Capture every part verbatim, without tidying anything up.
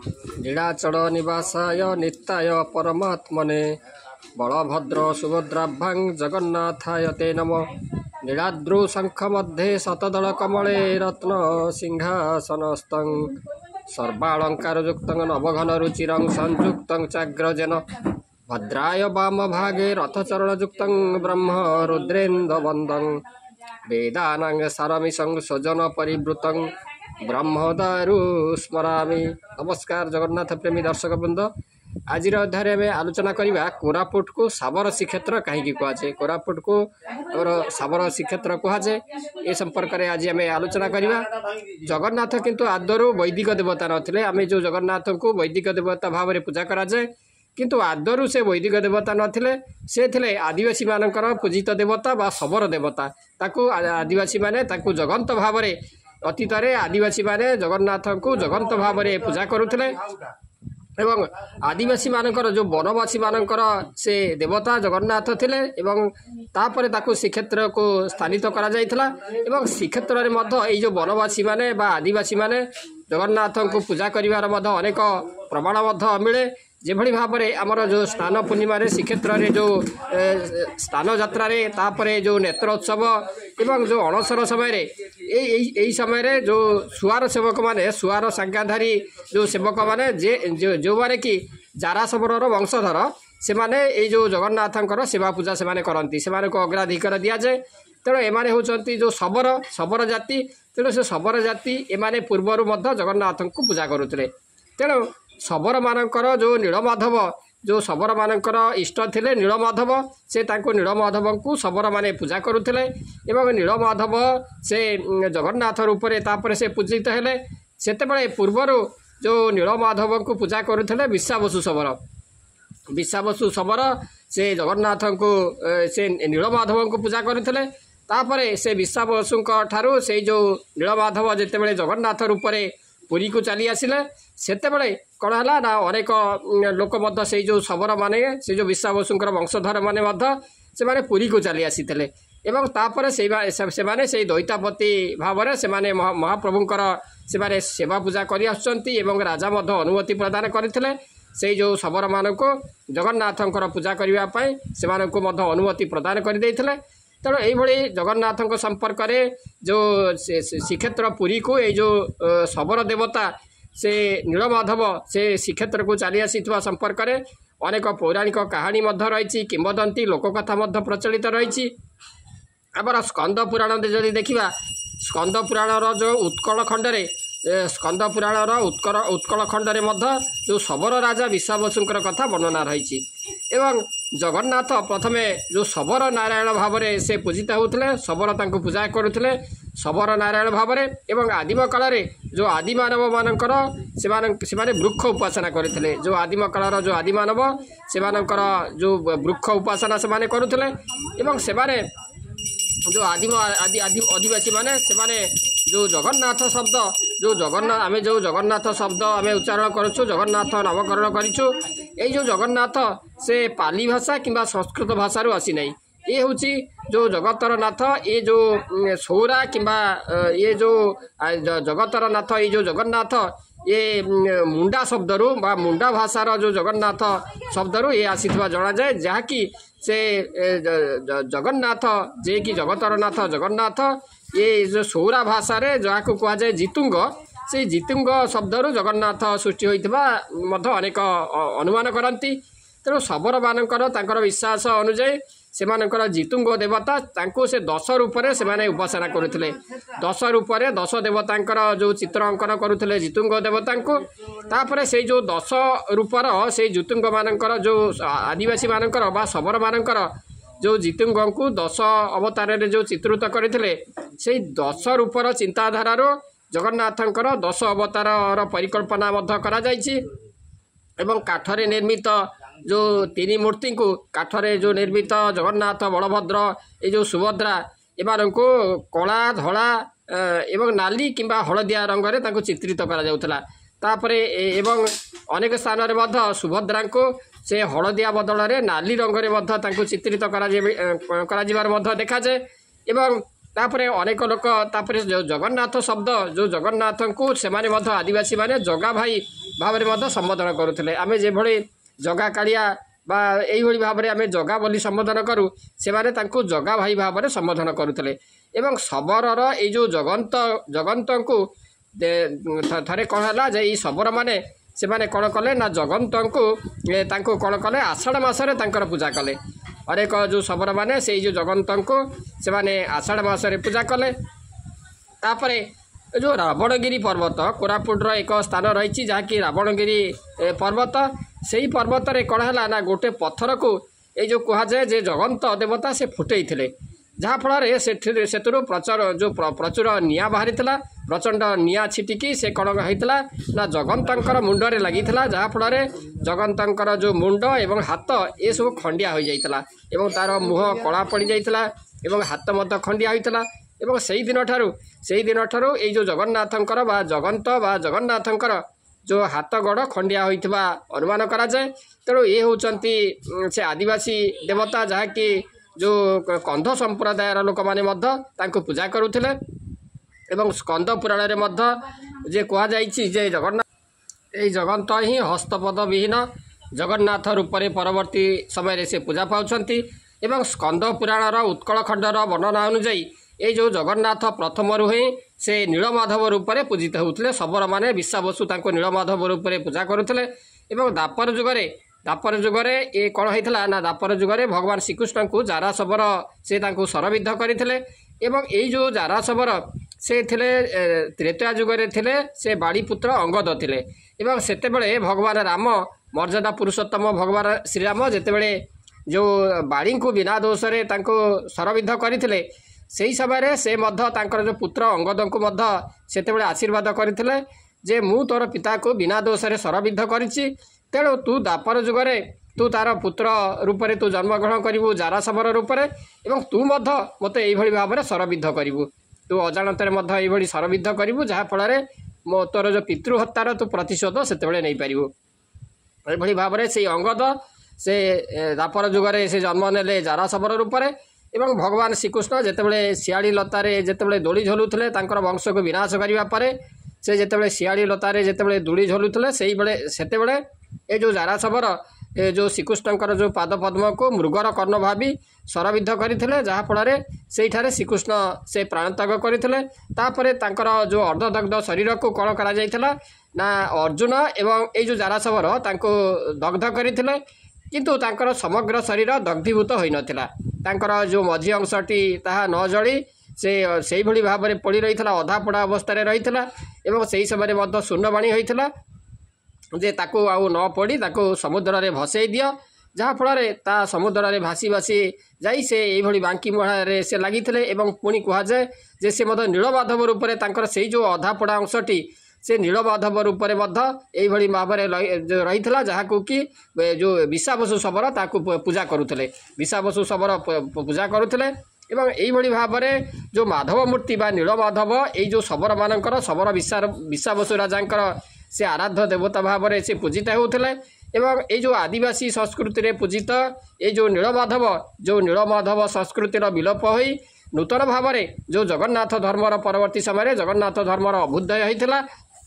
नीलाचल निवासाय नित्याय परमात्मने बलभद्र सुभद्राभ्यां जगन्नाथाय ते नमः। नीलाद्रौ शंख मध्ये शतदल कमले रत्न सिंहासनस्थं सर्वालंकारयुक्तं नवघन रुचिरं संयुक्तं चाग्रजेन भद्राय वाम भागे रथचरणयुक्तं ब्रह्म रुद्रेन्द्रवन्दं वेदानां सारमिशं स्वजन परिवृतं ब्रह्मदारु स्मरामि। नमस्कार जगन्नाथ प्रेमी दर्शक वृंद, आज अध्याय में आलोचना करवा कोरापुट को साबर श्रीक्षेत्र कहीं कहुए, कोरापुट को साबर श्रीक्षेत्र कहुए, ए संपर्क में आज आम आलोचना करवा। जगन्नाथ किंतु आदरू वैदिक देवता नथिले। आम जो जगन्नाथ को वैदिक देवता भाव में पूजा कराए, किंतु आदरू से वैदिक देवता नथिले, से थिले आदिवासी मानकर पूजित देवता बा शबर देवता। ताकू आदिवासी माने ताकू जगंत भाव में अतीत आदिवासी माने जगन्नाथ को जगंत भाव में पूजा करुले एवं आदिवासी मानकर जो वनवासी मानकर से देवता जगन्नाथ थिले एवं तापर ताकू श्रीक्षेत्र को स्थानित करा जायथला एवं श्रीक्षेत्र रे मध्य एई जो वनवासी माने बा आदिवासी माने जगन्नाथ को पूजा करिवार मध्य अनेक प्रमाण मध्य मिले। जेभली भाव में आमर जो स्नान पूर्णिमा श्रीक्षेत्र में जो स्नान यात्रा तापरे जो नेत्रोत्सव एवं जो अणसर समय यही समय जो सुआर सेवक माने सुआर संज्ञाधारी जो सेवक माने जे जो जो माने कि जारा सबरर वंशधर से माने ये जो जगन्नाथंकर सेवा पूजा से माने करती से माने को अग्राधिकार दि जाए। तेणु एमाने होचंती जो शबर शबर जाति। तेणु से शबर जाति एमाने पूर्वर मध्य जगन्नाथ को पूजा करुले। तेणु शबर मानकर जो नीलमाधव जो शबर मानकर इष्ट थिले नीलमाधव से तांको नीलमाधव को शबर माने पूजा करुले एवं नीलमाधव से जगन्नाथ रूप में तापर से पूजित हेले। सेतेबेले पूर्वर जो नीलमाधव को पूजा करुले विश्वावसु शबर विश्वावसु शबर से जगन्नाथ को से नीलमाधव को पूजा करुले। तापरे से विश्वावसु ठारू से जो नीलमाधव जितेबाला जगन्नाथ रूप में पुरी को चली आसिले सेतेबेले कौन है ना अनेक लोक मध्य से जो शबर माने से जो विश्वावसुंकर वंशधर माने मध्य से माने पुरी को चली आसीते एवं तापर से माने से दैतापति भाव में से माने महाप्रभुंकर से माने सेवा पूजा करि आछंती एवं राजा मध्य अनुमति प्रदान करथिले से जो शबर मान को जगन्नाथंकर पूजा करबा पई से माने को मध्य अनुमति प्रदान कर देथिले। तेणु यही जगन्नाथ संपर्क में जो श्रीक्षेत्र पुरी को ये जो शबर देवता से नीलमाधव से श्रीक्षेत्र को चली आसी संपर्क में अनेक पौराणिक कहानी रही किंवदंती लोककथा प्रचलित रही। आमर स्कंद पुराण जदि देखा स्कंद पुराणर जो उत्कल खंडरे स्कंद पुराणर उत्कल उत्कल खंडरे जो शबर राजा विश्वावसुंकर कथा वर्णना रही एवं जगन्नाथ प्रथमे जो शबर नारायण भाव में से पूजित होते शबर तांको पूजा करुले शबर नारायण भाव में एवं आदिम काल जो आदिमानव मानकर से वृक्ष उपासना करते जो आदिम कालर जो आदिमानव से जो वृक्ष उपासना से करुले एवं से जो आदिम आदि आदि आदिवासी माने से माने जो जगन्नाथ शब्द जो जगन्नाथ आमे जो जगन्नाथ शब्द आमे उच्चारण करूँ जगन्नाथ नामकरण करूँ ये जो जगन्नाथ से पाली भाषा किंबा संस्कृत भाषारू आसी नहीं। ये हूँ जो जगतर नाथ ये जो सौरा किंबा ये जो जगतर नाथ ये जो जगन्नाथ ये मुंडा शब्दरू बा मुंडा भाषार जो जगन्नाथ शब्दरू ये आसी जना जाए जहाँकि से जगन्नाथ जे कि जगतर नाथ जगन्नाथ ये जो सौरा भाषा रे जहाँ को कह जाए जितुंग से जितुंग शब्दरू जगन्नाथ सृष्टि होइथिबा मध्य अनेक अनुमान करती। तेणु शबर मानकर तांकर विश्वास अनुଯାयी सेमानकर जितुंग देवता तांको से दश रूप से माने उपासना करुले दश रूप से दश देवतांकर जो चित्र अंकन करुले जितुंग देवता को तापर से जो दश रूपर से जितुंग मानकर जो आदिवासी मानकर बा शबर मानकर जो जितुंग को दश अवतार जो चित्रित करते से दश रूपर चिंताधार जगन्नाथंकर दश अवतार परिकल्पना करा जायछि एवं काठरे निर्मित जो तीन मूर्ति को काठरे जो निर्मित जगन्नाथ बलभद्र ये जो सुभद्रा एमान को कला धला एवं नाली किंबा हलदिया रंग में चित्रित करा जाउथला। तापरे एवं अनेक स्थान में सुभद्रा को से हलदिया बदल में नाली रंग में चित्रित करा देखा जाए एवं तापरे अनेक लोक तापरे जो जगन्नाथ शब्द जो जगन्नाथ को से आदिवासी माने जगा भाई भाव में संबोधन करुले आम जो जगा कालिया बा यही भाव में आम जगा बोली संबोधन करूँ से जगा भाई भाव में संबोधन करुले एवं शबर ये जो जगंत जगंत को थे कौन है ये शबर मैंने से माने कौन कले ना जगंत को कौन कले आषाढ़ मसरे पूजा कले अनेक जो शबर मैंने से जो जगंत को से माने आषाढ़ मसरे पूजा कले तापर जो रावणगिरी पर्वत कोरापुटर एक स्थान रही जहाँकि रावणगिरी पर्वत से ही पर्वत रे कौन है ना गोटे पत्थर को ये जो कहुए जे जगंत देवता से फुटे जहाँफल से प्रचुर जो प्रचुर निआ बाहरी प्रचंड निआ छिटिकी से कौन होता ना जगंतर मुंडरे लगी जहाँफल जगंतर जो मुंड एवं हाथ ये सब खंडिया हो जाता एवं तार मुह कला पड़ जाता एवं हाथ मत खंडिया होता एवं से दिन ठारू से दिन ठारू ये जो जगन्नाथंकर बा जगंत बा जगन्नाथंकर जो हाथ गड़ खंडिया होइथिबा अनुमान करा जाए तेणु ये होचंती से आदिवासी देवता जहाँकि जो कंध संप्रदायर लोक माने मध्य तांको पूजा करुथिले एवं स्कंद पुराण रे मध्य जे कहा जाइछि जे जगन्नाथ ए जगन्त ही हस्तपद विहीन जगन्नाथ रूप में परवर्ती समय से पूजा पाउछंती एवं स्कंद पुराणर उत्कल खंडर वर्णना अनुଯାयी ये जो जगन्नाथ प्रथम रुहे से नीलमाधव रूप में पूजित होते शबर माने विश्वावसु तांको नीलमाधव रूप में पूजा करुथिले एवं दापर जुगरे दापर जुगरे ये कौन होता ना दापर जुगरे भगवान श्रीकृष्ण को जारा शबर से तांको सरविद्ध करथिले एवं यही जो जारा शबर से थिले त्रेता जुगरे थिले से बाड़ीपुत्र अंगद थिले एवं सेतेबेले भगवान राम मर्यादा पुरुषोत्तम भगवान श्रीराम जेतेबेले जो बाड़ी को बिना दोष रे तांको सरविद्ध करथिले से समय से मध्य तांकर जो पुत्र अंगद को मध्य सेतेबेले आशीर्वाद करथिले जे मु तोर पिता को बिना दोष रे सरविद्ध करिछि तेणु तू दापर जुगरे तू तार पुत्र रूप में तू जन्मग्रहण करू जारा शबर रूप में एवं तू मत यही भाव में सरविद्ध करू तू अजाणत ये सरविद्ध करू जहाँफल मो तोर जो पितृहत्यार तू प्रतिशोध से नहीं पारू ये भाव में से अंगद से दापर जुगरे से जन्म नेले जारा शबर रूप में एवं भगवान श्रीकृष्ण जितेबाला शियाड़ी लतार जितेबाला दोली झुलुले वंश को विनाश करने से जितेबाला शियाड़ी लतार जितेबाला दोली झुलुले से बेले ये जो जारा शबर ए जो श्रीकृष्णकर जो पाद पद्म को मृगर कर्ण भावी सरविद्ध करते जहाँफल से श्रीकृष्ण से प्राणत्याग करते जो अर्धदग्ध शरीर को कौन करा ना अर्जुन एवं ये जो जारा शबर तांको दग्ध करते किंतु तांकर समग्र शरीर दग्धीभूत हो नाला जो मझी अंशटी ताहा न जली से से भाव में पड़ रही अधा पोड़ा अवस्था रही एवं से ही समय शून्यवाणी होता जे ताको आउ न पड़ी ताको समुद्र रे भसई दियो जहाँफल ता समुद्र रे भासी भासी जाई से यही बांकी मुहारे से लगी एवं पुणी कहुए जे से नीलमाधव रूप में तांकर से जो अधा पोड़ा अंशटी से नीलमाधव रूप में यही भाव में रही जहाँ कि जो विश्वावसु शबर ताकू पूजा करुले विश्वावसु शबर पूजा करुले एवं यही भाव में जो माधव मूर्ति बा नीलमाधव यही जो शबर मानकर शबर विश्वावसु राजा से आराध्य देवता भाव में से पूजित होते एवं ये जो आदिवासी संस्कृति रे पूजित ये जो नीलमाधव जो नीलमाधव संस्कृतिर विलोप हो नूतन भाव में जो जगन्नाथ धर्मर परवर्ती समय जगन्नाथ धर्मर अभ्युदय होता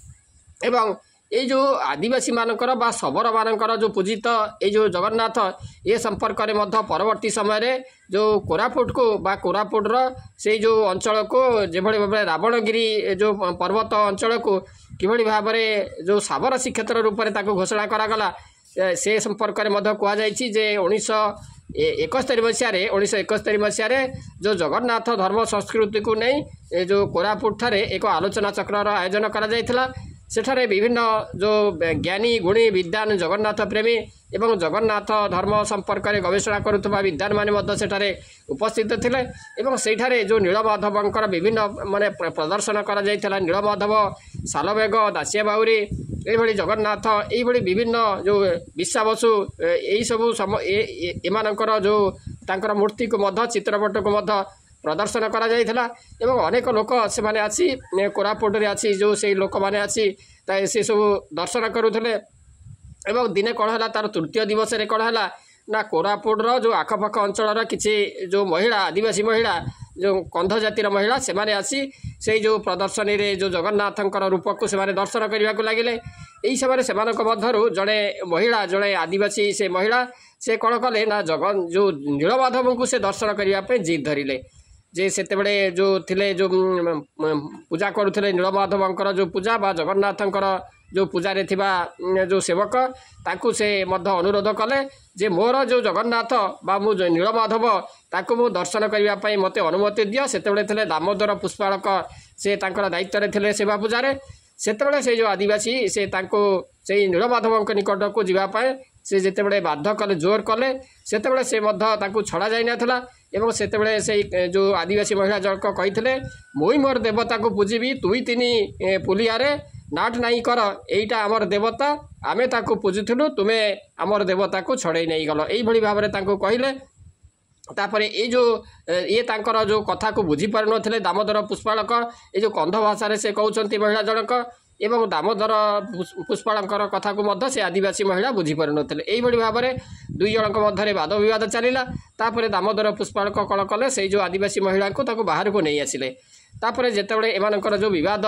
एवं ये जो आदिवासी मानकर बा शबर मानकर जो पूजित ये जो जगन्नाथ ये संपर्क में मध्य परवर्ती समय जो कोरापुट को बा कोरापुटर से जो अंचल को जो भाव रावणगिरी जो पर्वत अंचल को किभली भाव में जो साबर श्रीक्षेत्र रूप में घोषणा करागला से संपर्क में कहुई जे उन्नीस एकस्तरी मसीह उन्नीस एकस्तरी मसीह जो जगन्नाथ धर्म संस्कृति को नहीं जो कोरापुट ठारे एक आलोचना चक्र आयोजन करा सेठारे विभिन्न जो ज्ञानी गुणी विद्वान जगन्नाथ प्रेमी एवं जगन्नाथ धर्म संपर्क में गवेषणा करुवा विद्वान माने सेठारे उपस्थित थिले एवं सेठारे जो नीलमाधवंकर विभिन्न माने प्रदर्शन करा जायथिला नीलमाधव सालवेग दासिया बाउरी ये जगन्नाथ ये विभिन्न जो विश्वावसु यही सबू सम एमानकर जो तांकर मूर्ति को मध्य चित्रपट को मध्य प्रदर्शन करा जायथिला एवं अनेक लोक से माने आसी कोरापुट रे आसी जो से लोक माने आसी से सब दर्शन करुले एवं दिने कौन है तार तृतीय दिवस रे कौन है ना कोरापुटर जो आखपाख अंचल किसी जो महिला आदिवासी महिला जो कंध जातिर महिला से माने आसी से जो प्रदर्शनी रे जो जगन्नाथंकर रूप को से दर्शन करने को लगिले। यही समय से जड़े महिला जड़े आदिवासी से महिला से कौन कले ना जगन जो नीलमाधव को से दर्शन करने जिद धरिले जे से जो थिले जो पूजा करुले नीलमाधवंकर जो पूजा बा जगन्नाथंकर जो पूजा रे थिबा जो सेवक ताकू से मध्य अनुरोध कले जे मोर जो जगन्नाथ बा मु नीलमाधव ताकू मु दर्शन करने मते अनुमति दियो। सेतेबेले थिले दामोदर पुष्पाळक से तांकर दायित्व रे थिले सेवा पूजा रे। सेतेबेले से जो आदिवासी से तांको से नीलमाधवंक निकट को जीवा पाए से जेतेबेले बाध्य कले जोर कले सेतेबेले से मध्य तांको छड़ा जाई नथला एवं सेतेबेले से जो आदिवासी महिला जनक कहिथिले मुई मोर देवता को पूजिबी तुई तिनी पुलिया रे नाट नाई कर एटा आमर देवता आमे ताको पूजुथुलु तुमे आमर देवता को छड़े नहीं गल एई भली भाबरे ताको कहिले। तापर ये जो ये तांकर जो कथा को बुझी पार नथिले दामोदर पुष्पाळक ये जो कंध भाषा रे से कहउचंती महिला जनक एवं दामोदर पुष्पाळकर कथा को मध्य से आदिवासी महिला बुझी पार नथिले एई भली भाबरे दुई जनक मध्य वाद विवाद चलिला। तापर दामोदर पुष्पाळक कण कले से जो आदिवासी महिला को ताको बाहर को नहीं आसिले। तापर जेतेबेले एमानकर जो विवाद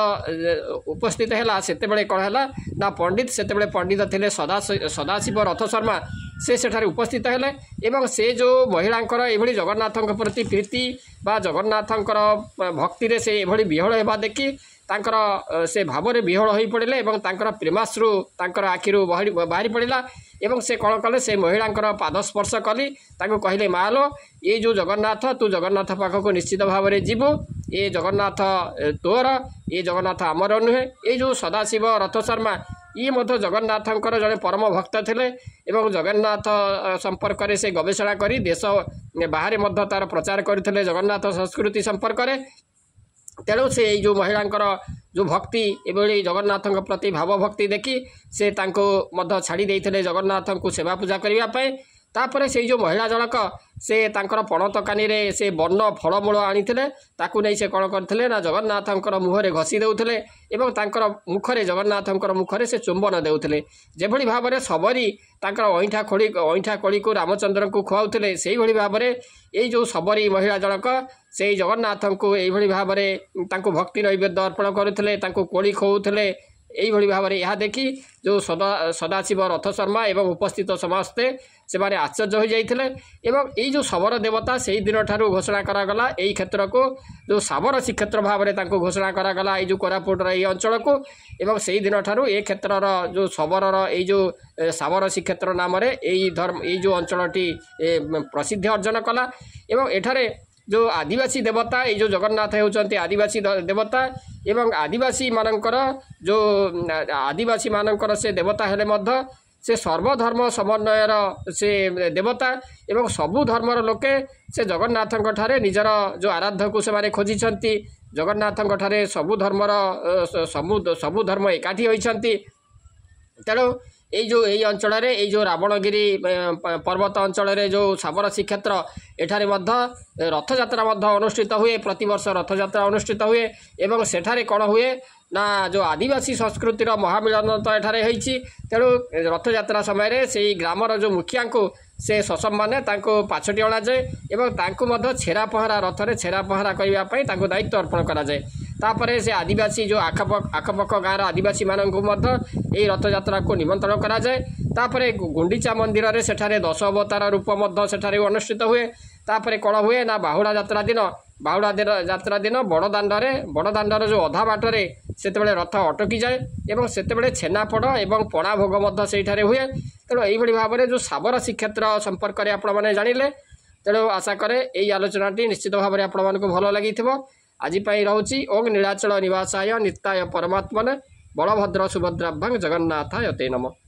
उपस्थित है सेतेबेले कौन है ना पंडित सेतेबेले पंडित थिले सदा सदाशिव रथ शर्मा से सेठारे उपस्थित हेले एवं से जो महिलांकर एभली जगन्नाथंक प्रति प्रीति बा जगन्नाथंकर भक्ति रे से एभली विहल हेबा देखि तांकर से भाव में विहल हो पड़े एवं तांकर प्रेमाश्रु तांकर आखिरु बाहरी पड़ा एवं से कौन कले से महिलांकर पाद स्पर्श कली ताको कहले मालो ये जो जगन्नाथ तू जगन्नाथ पाखक निश्चित भाव में जीवु ये जगन्नाथ तोर ये जगन्नाथ आमर नुहे ये जो सदाशिव रथ शर्मा ये मध्य जगन्नाथंकर जड़े परम भक्त थे एवं जगन्नाथ संपर्क में से गवेषणा करी देश बाहर मध्य तार प्रचार करते जगन्नाथ संस्कृति संपर्क में। तेणु से जो महिलांकर जो भक्ति एभली जगन्नाथ प्रति भाव भक्ति देखी से तांको मध्य छाड़ी देइथिले जगन्नाथ को सेवा पूजा करने। तापर से जो महिला जनक से तांकर पणत कानी रे से बन्न फलमूल आनिथिले ताकू नहीं से कौन करथिले ना जगन्नाथंकर मुहरे घसी देउथिले एवं तांकर मुखरे जगन्नाथंकर मुखरे से चुंबन देउथिले। जेभली भाबरे सबरी तांकर अइठा खोली अइठा कोली को रामचंद्र को खुआउथिले सेही भली भाबरे एई जो सबरी महिला जनक से जगन्नाथ को एभली भाबरे तांको भक्ति नैवेद्य अर्पण करुथिले तांको कोली खौथिले। यही भाव में यह देखी जो सदा सदाशिव रथ शर्मा एवं उपस्थित समस्ते से माने आश्चर्य हो जाइथिले एवं यही जो शबर देवता से दिन ठारू घोषणा करागला यही क्षेत्र को जो साबर श्रीक्षेत्र भाव में तांको घोषणा करागला ये जो कोरापुट ये अंचल को एवं से दिन ठारू ए क्षेत्रर जो शबरर ये जो साबर श्रीक्षेत्र नाम यही धर्म ये जो अंचलटी प्रसिद्धि अर्जन कला एवं एठारे जो आदिवासी देवता ये जो जगन्नाथ होचंती आदिवासी देवता एवं आदिवासी मानकर जो आदिवासी मानकर से देवता हेले मध्य से सर्वधर्म समन्वयर से देवता एवं सबु धर्मर लोके से जगन्नाथंक ठारे निजर जो आराध्य को से खोजिछंती जगन्नाथंक ठारे सबु धर्मर सबु सबु धर्म एकाठी होइछंती। तेणु ये जो यही अंचल ये जो रावणगिरी पर्वत अंचल जो साबर श्रीक्षेत्र एठारे मध्य रथयात्रा अनुष्ठित हुए प्रति वर्ष रथयात्रा अनुष्ठित हुए एवं सेठारे कौन हुए ना जो आदिवासी संस्कृतिर महामिलन तो एठारे होइछि। तेणु रथयात्रा समय से ग्रामर जो मुखिया को से ससम माने तांको पाछटी अणा जाए एवं तांको मध्य छेरा पहरा रथरे छेरा पहरा करने तांको दायित्व अर्पण करा जाए। तापरे से आदिवासी जो आखपाख आखपाख गाँव आदिवासी मानक मध्य यही रथयात्रा को निमंत्रण करा जाए। तापरे गुंडीचा मंदिर रे सेठारे दश अवतार रूप मध्य सेठारे अनुष्ठित हुए। तापरे कौन हुए ना बाहुड़ा यात्रा दिन बाहुड़ा यात्रा दिन बड़ दाण्डरे बड़ दाण्डर जो अधा बाटरे सेतेबेले रथ अटकी जाए एवं सेतेबेले छेनापोड़ एवं पणा भोग मध्य सेठारे हुए। तेणु यही भाव में जो साबर श्रीक्षेत्र संपर्क में आपण मैंने जानिले। तेणु आशा करे यही आलोचनाटी निश्चित भाव में आपण मानक भल लगी आज रोची ओं नीलाचल निवासाय नित्याय परमात्मने बलभद्र सुभद्राभ्यां जगन्नाथाय ते नमः।